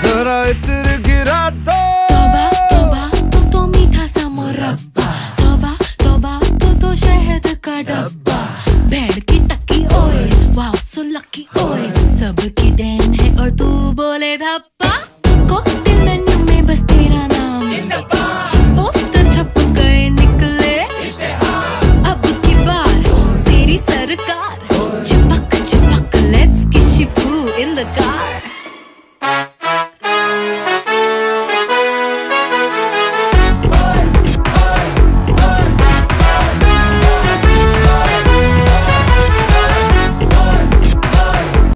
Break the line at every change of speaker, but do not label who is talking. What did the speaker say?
जरा इत्र गिरा
तौबा तौबा तो मीठा सा मुरब्बा, तौबा तौबा तो शहद का डब्बा। भेड़ की टक्की ओए, वाओ सो लकी ओए, सबकी देन है और तू बोले धप्पा।